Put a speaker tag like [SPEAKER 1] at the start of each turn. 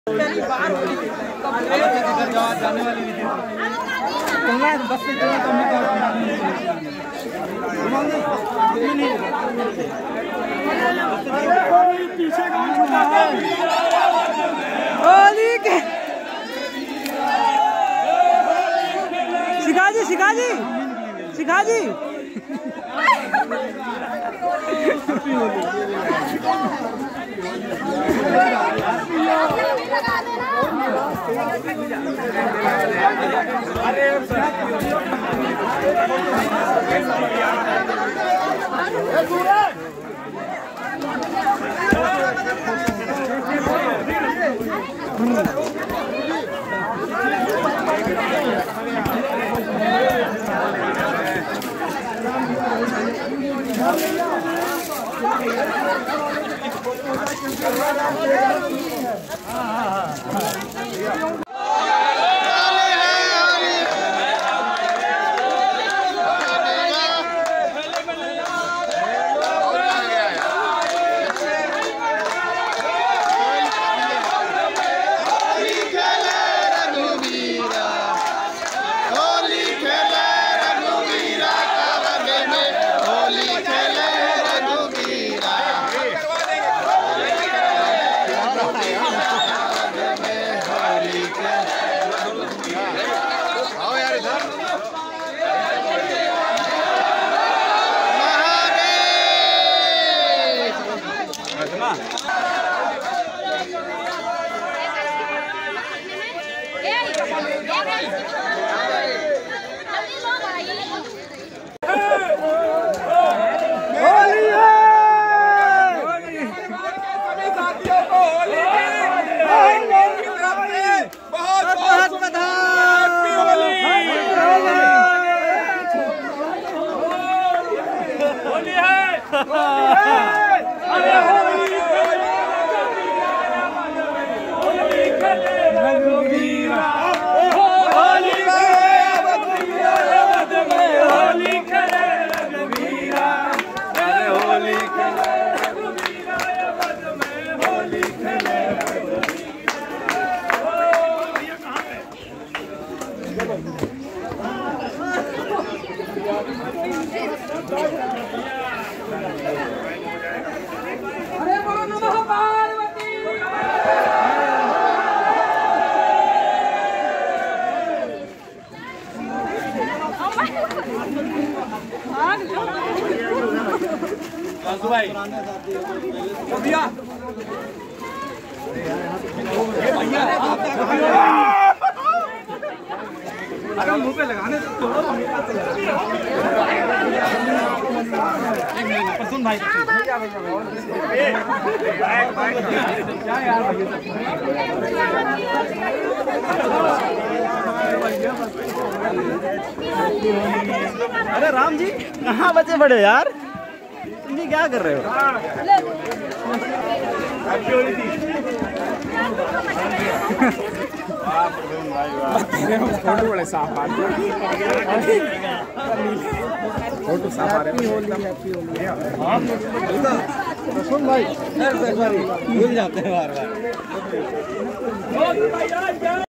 [SPEAKER 1] जाने वाली नहीं थी बस से पीछे कौन छुपा है शिखा जी अरे मुंह पे लगाने सुन भाई अरे राम जी कहाँ बचे बड़े यार, तुम भी क्या कर रहे हो? फोटो बड़े साफ आ रहे, फोटो साफ आ रहे सुन भाई भूल जाते हैं बार बार।